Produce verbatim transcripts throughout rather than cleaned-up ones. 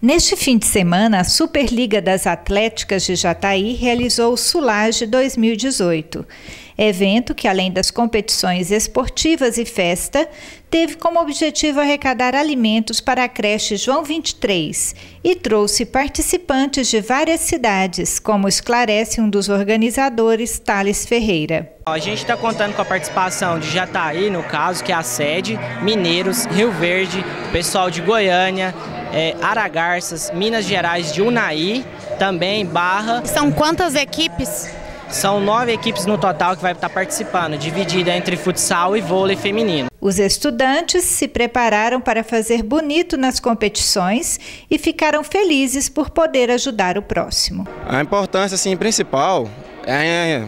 Neste fim de semana, a Superliga das Atléticas de Jataí realizou o Sulage dois mil e dezoito, evento que, além das competições esportivas e festa, teve como objetivo arrecadar alimentos para a creche João vinte e três e trouxe participantes de várias cidades, como esclarece um dos organizadores, Thales Ferreira. A gente está contando com a participação de Jataí, no caso, que é a sede, Mineiros, Rio Verde, pessoal de Goiânia, é, Aragarças, Minas Gerais, de Unai, também Barra. São quantas equipes? São nove equipes no total que vai estar participando, dividida entre futsal e vôlei feminino. Os estudantes se prepararam para fazer bonito nas competições e ficaram felizes por poder ajudar o próximo. A importância assim, principal é,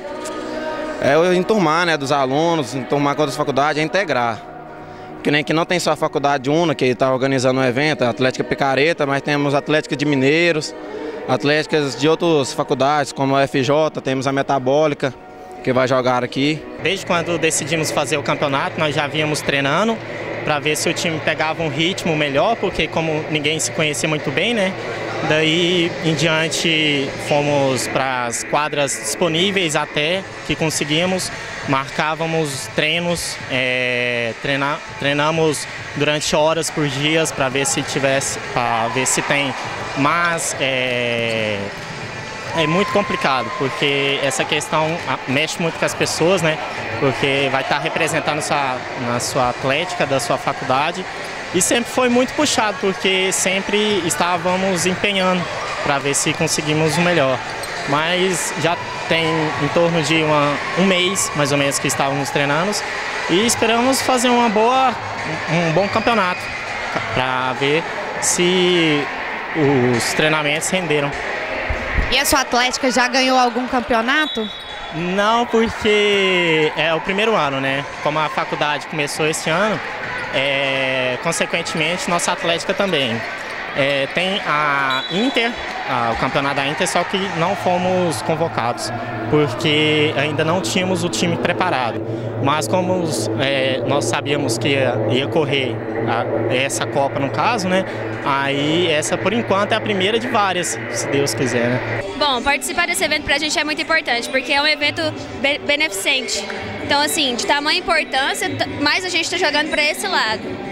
é o enturmar, né, dos alunos, enturmar com outras faculdades, é integrar. Que nem que não tem só a faculdade Una, que está organizando o evento, a Atlética Picareta, mas temos a Atlética de Mineiros, atléticas de outras faculdades, como a F J, temos a Metabólica, que vai jogar aqui. Desde quando decidimos fazer o campeonato, nós já vínhamos treinando para ver se o time pegava um ritmo melhor, porque como ninguém se conhecia muito bem, né? Daí em diante fomos para as quadras disponíveis até que conseguimos, marcávamos treinos, é, treina, treinamos durante horas por dia para ver se tivesse, para ver se tem, mas é, é muito complicado porque essa questão mexe muito com as pessoas, né? Porque vai estar representando sua, na sua atlética da sua faculdade. E sempre foi muito puxado, porque sempre estávamos empenhando para ver se conseguimos o melhor. Mas já tem em torno de uma, um mês, mais ou menos, que estávamos treinando. E esperamos fazer uma boa, um bom campeonato, para ver se os treinamentos renderam. E a sua atlética já ganhou algum campeonato? Não, porque é o primeiro ano, né? Como a faculdade começou esse ano, É, consequentemente, nossa atlética também. É, tem a Inter, a, o campeonato da Inter, só que não fomos convocados, porque ainda não tínhamos o time preparado. Mas como é, nós sabíamos que ia, ia correr a, essa Copa, no caso, né? Aí essa, por enquanto, é a primeira de várias, se Deus quiser, né? Bom, participar desse evento pra gente é muito importante, porque é um evento be beneficente. Então, assim, de tamanha importância, mas a gente está jogando para esse lado.